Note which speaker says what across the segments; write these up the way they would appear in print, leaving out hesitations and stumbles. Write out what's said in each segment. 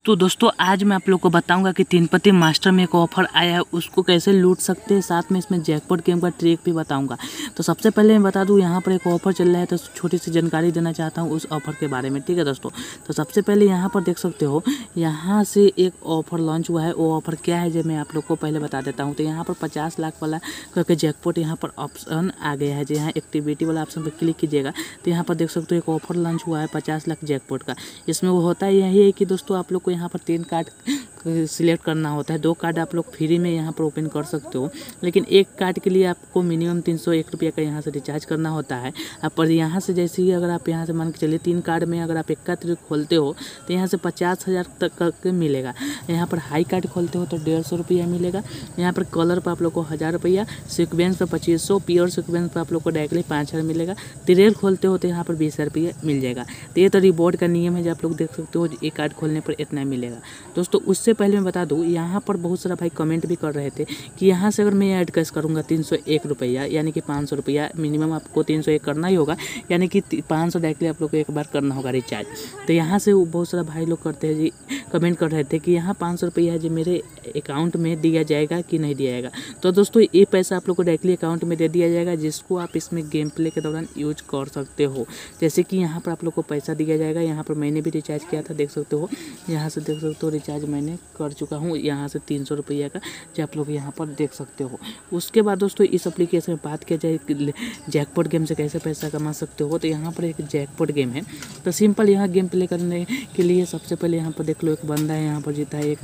Speaker 1: तो दोस्तों आज मैं आप लोग को बताऊंगा कि तीन पत्ती मास्टर में एक ऑफ़र आया है, उसको कैसे लूट सकते हैं। साथ में इसमें जैकपॉट गेम का ट्रिक भी बताऊंगा। तो सबसे पहले मैं बता दूं यहाँ पर एक ऑफ़र चल रहा है, तो छोटी सी जानकारी देना चाहता हूँ उस ऑफ़र के बारे में। ठीक है दोस्तों, तो सबसे पहले यहाँ पर देख सकते हो, यहाँ से एक ऑफ़र लॉन्च हुआ है। वो ऑफ़र क्या है जो मैं आप लोग को पहले बता देता हूँ। तो यहाँ पर 50 लाख वाला करके जैकपॉट यहाँ पर ऑप्शन आ गया है। जो यहाँ एक्टिविटी वाला ऑप्शन पर क्लिक कीजिएगा तो यहाँ पर देख सकते हो एक ऑफ़र लॉन्च हुआ है 50 लाख जैकपॉट का। इसमें वो होता है यही है कि दोस्तों आप लोग को यहाँ पर 3 कार्ड सिलेक्ट करना होता है। 2 कार्ड आप लोग फ्री में यहाँ पर ओपन कर सकते हो, लेकिन एक कार्ड के लिए आपको मिनिमम 301 रुपये का यहाँ से रिचार्ज करना होता है। पर यहाँ से जैसे ही अगर आप यहाँ से मान के चलिए 3 कार्ड में अगर आप एकत्र खोलते हो तो यहाँ से 50,000 तक का मिलेगा। यहाँ पर हाई कार्ड खोलते हो तो 150 रुपया मिलेगा। यहाँ पर कलर पर आप लोग को 1000 रुपया, सिक्वेंस पर 2500, प्योर सिक्वेंस पर आप लोग को डायरेक्टली 5000 मिलेगा। तिरेल खोलते हो तो यहाँ पर 20,000 रुपया मिल जाएगा। तो ये तो रिवॉर्ड का नियम है जो आप लोग देख सकते हो, एक कार्ड खोलने पर इतना मिलेगा। दोस्तों उससे पहले मैं बता दूं, यहाँ पर बहुत सारा भाई कमेंट भी कर रहे थे कि यहाँ से अगर मैं ऐड कैश करूँगा 301 रुपया यानी कि 500 रुपया, मिनिमम आपको 301 करना ही होगा, यानी कि 500 डायरेक्टली आप लोग को एक बार करना होगा रिचार्ज। तो यहाँ से बहुत सारा भाई लोग करते हैं जी, कमेंट कर रहे थे कि यहाँ 500 रुपया है जो मेरे अकाउंट में दिया जाएगा कि नहीं दिया जाएगा। तो दोस्तों ये पैसा आप लोग को डायरेक्टली अकाउंट में दे दिया जाएगा, जिसको आप इसमें गेम प्ले के दौरान यूज कर सकते हो। जैसे कि यहाँ पर आप लोग को पैसा दिया जाएगा। यहाँ पर मैंने भी रिचार्ज किया था, देख सकते हो, यहाँ से देख सकते हो रिचार्ज मैंने कर चुका हूँ यहाँ से 300 रुपया का, जो आप लोग यहाँ पर देख सकते हो। उसके बाद दोस्तों इस एप्लीकेशन में बात किया जाए जैकपॉट गेम से कैसे पैसा कमा सकते हो, तो यहाँ पर एक जैकपॉट गेम है। तो सिंपल यहाँ गेम प्ले करने के लिए सबसे पहले यहाँ पर देख लो, एक बंदा है यहाँ पर जीता है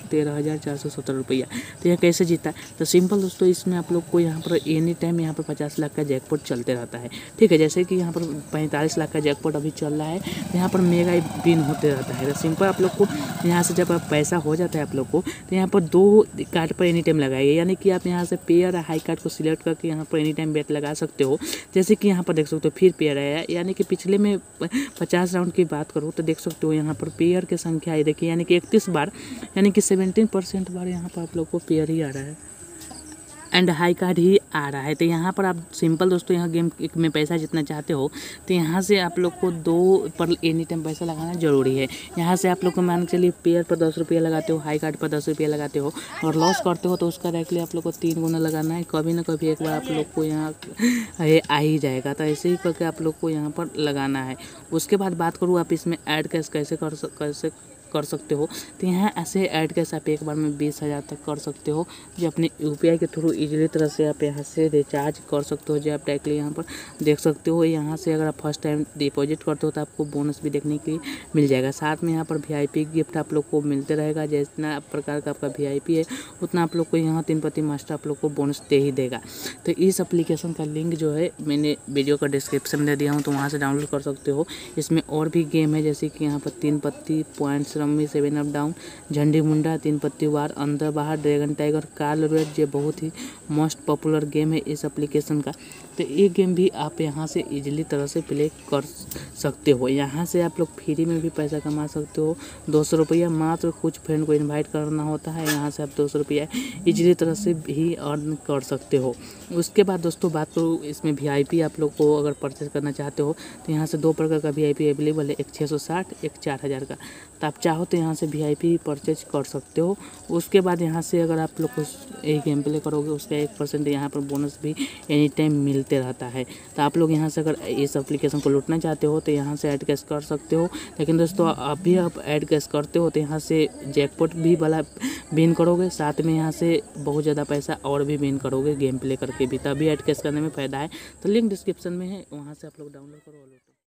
Speaker 1: 1,13,470 रुपया। तो यह कैसे जीता है, तो सिंपल दोस्तों इसमें आप लोग को यहाँ पर एनी टाइम यहाँ पर 50 लाख का जैकपॉट चलते रहता है। ठीक है, जैसे कि यहाँ पर 45 लाख का जैकपॉट अभी चल रहा है, यहाँ पर मेगा विन होते रहता है। तो सिंपल आप लोग को यहाँ से जब पैसा हो जाता है आप लोग को, तो यहाँ पर 2 कार्ड पर एनी टाइम लगाइए, यानी कि आप यहाँ से पेयर हाई कार्ड को सिलेक्ट करके यहाँ पर एनी टाइम बेट लगा सकते हो। जैसे कि यहाँ पर देख सकते हो फिर पेयर आया, यानी कि पिछले में 50 राउंड की बात करूँ तो देख सकते हो यहाँ पर पेयर की संख्या आई देखिए, यानी कि 31 बार, यानी कि 17% बार यहाँ पर आप लोग को पेयर ही आ रहा है एंड हाई कार्ड ही आ रहा है। तो यहाँ पर आप सिंपल दोस्तों यहाँ गेम में पैसा जितना चाहते हो तो यहाँ से आप लोग को 2 पर एनी टाइम पैसा लगाना ज़रूरी है। यहाँ से आप लोग को मान के चलिए पेयर पर 10 रुपया लगाते हो, हाई कार्ड पर 10 रुपया लगाते हो और लॉस करते हो तो उसका डायरेक्टली आप लोग को 3 गुना लगाना है। कभी ना कभी एक बार आप लोग को यहाँ आ ही जाएगा। तो ऐसे ही करके आप लोग को यहाँ पर लगाना है। उसके बाद बात करूँ आप इसमें ऐड कैश कैसे कर सकते हो, तो यहाँ ऐसे ऐड कैश आप एक बार में 20,000 तक कर सकते हो, जो अपने UPI के थ्रू इजीली तरह से आप यहाँ से रिचार्ज कर सकते हो। जो आप डायरेक्टली यहाँ पर देख सकते हो, यहाँ से अगर आप फर्स्ट टाइम डिपॉजिट करते हो तो आपको बोनस भी देखने के लिए मिल जाएगा। साथ में यहाँ पर VIP गिफ्ट आप लोग को मिलते रहेगा। जितना प्रकार का आपका VIP है उतना आप लोग को यहाँ तीन पत्ती मास्टर आप लोग को बोनस दे ही देगा। तो इस एप्लीकेशन का लिंक जो है मैंने वीडियो का डिस्क्रिप्शन में दिया हूँ, तो वहाँ से डाउनलोड कर सकते हो। इसमें और भी गेम है, जैसे कि यहाँ पर 3 पत्ती, पॉइंट्स रम्मी, 7 अप डाउन, झंडी मुंडा, 3 पत्ती वार, अंदर बाहर, ड्रैगन टाइगर, कार रेड, ये बहुत ही मोस्ट पॉपुलर गेम है इस एप्लीकेशन का। तो ये गेम भी आप यहाँ से इजीली तरह से प्ले कर सकते हो। यहाँ से आप लोग फ्री में भी पैसा कमा सकते हो। 200 रुपया मात्र, कुछ फ्रेंड को इनवाइट करना होता है, यहाँ से आप 200 रुपया इजीली तरह से भी अर्न कर सकते हो। उसके बाद दोस्तों बात करूँ इसमें VIP आप लोग को अगर परचेज करना चाहते हो तो यहाँ से 2 प्रकार का VIP अवेलेबल है, एक 660, एक 4000 का। तो आप चाहो तो यहाँ से VIP परचेज कर सकते हो। उसके बाद यहाँ से अगर आप लोग को एक गेम प्ले करोगे उसका 1% यहाँ पर बोनस भी एनी टाइम मिलते रहता है। तो आप लोग यहाँ से अगर इस एप्लीकेशन को लूटना चाहते हो तो यहाँ से ऐड कैश कर सकते हो। लेकिन दोस्तों अभी आप ऐड कैश करते हो तो यहाँ से जैकपॉट भी वाला विन करोगे, साथ में यहाँ से बहुत ज़्यादा पैसा और भी विन करोगे गेम प्ले करके भी। तभी ऐड कैश करने में फ़ायदा है। तो लिंक डिस्क्रिप्शन में है, वहाँ से आप लोग डाउनलोड करो।